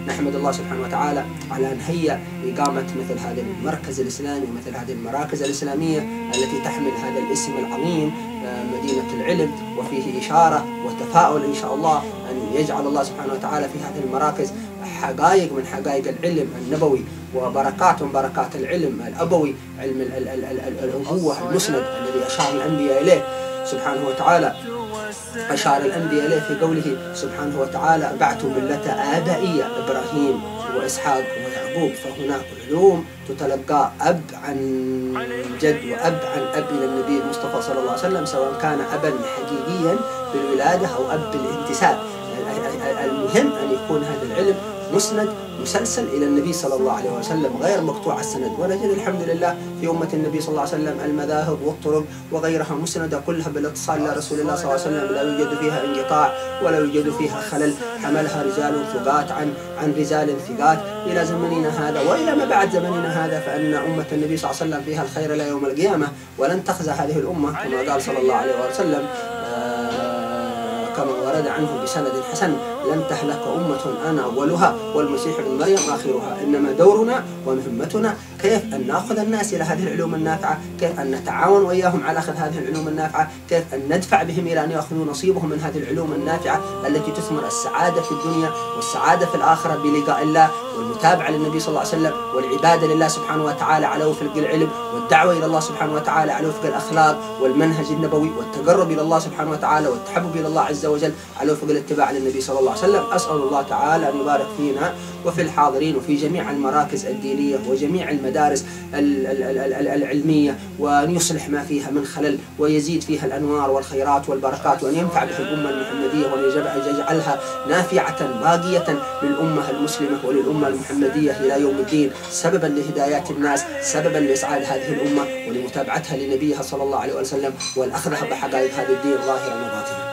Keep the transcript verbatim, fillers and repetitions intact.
نحمد الله سبحانه وتعالى على أن هيأ إقامة مثل هذا المركز الإسلامي ومثل هذه المراكز الإسلامية التي تحمل هذا الاسم العظيم مدينة العلم، وفيه إشارة وتفاؤل إن شاء الله أن يجعل الله سبحانه وتعالى في هذه المراكز حقائق من حقائق العلم النبوي وبركات من بركات العلم الأبوي، علم الأبوة المسند الذي أشار الأنبياء إليه سبحانه وتعالى. أشار الأنبياء إليه في قوله سبحانه وتعالى: بعث ملة آبائية إبراهيم وإسحاق ويعقوب، فهناك علوم تتلقى أب عن جد وأب عن أب إلى النبي المصطفى صلى الله عليه وسلم، سواء كان أبا حقيقيا بالولادة أو أب بالانتساب. المهم أن يكون هذا العلم مسند مسلسل إلى النبي صلى الله عليه وسلم غير مقطوع السند. ونجد الحمد لله في أمة النبي صلى الله عليه وسلم المذاهب والطرق وغيرها مسندة كلها بالاتصال إلى رسول الله صلى الله عليه وسلم، لا يوجد فيها انقطاع ولا يوجد فيها خلل، حملها رجال ثقات عن عن رجال ثقات إلى زمننا هذا وإلى ما بعد زمننا هذا. فأن أمة النبي صلى الله عليه وسلم فيها الخير إلى يوم القيامة، ولن تخزى هذه الأمة كما قال صلى الله عليه وسلم كما ورد عنه بسند حسن: لن تهلك أمة أنا أولها والمسيح ابن مريم آخرها، إنما دورنا ومهمتنا كيف أن نأخذ الناس إلى هذه العلوم النافعة، كيف أن نتعاون وإياهم على أخذ هذه العلوم النافعة، كيف أن ندفع بهم إلى أن يأخذوا نصيبهم من هذه العلوم النافعة التي تثمر السعادة في الدنيا والسعادة في الآخرة بلقاء الله والمتابعة للنبي صلى الله عليه وسلم والعبادة لله سبحانه وتعالى على وفق العلم والدعوة إلى الله سبحانه وتعالى على وفق الأخلاق والمنهج النبوي والتقرب إلى الله سبحانه وتعالى والتحبب إلى الله عز وجل على وفق الاتباع للنبي صلى الله عليه وسلم. أسأل الله تعالى أن يبارك فينا وفي الحاضرين وفي جميع المراكز الدينية وجميع المدارس العلمية، وأن يصلح ما فيها من خلل ويزيد فيها الأنوار والخيرات والبركات، وأن ينفع به الأمة المحمدية وأن يجعلها نافعة باقية للأمة المسلمة وللأمة المحمدية إلى يوم الدين، سببا لهدايات الناس، سببا لإسعاد هذه الأمة ولمتابعتها لنبيها صلى الله عليه وسلم والأخذها بحقائق هذا الدين ظاهرا وباطنا.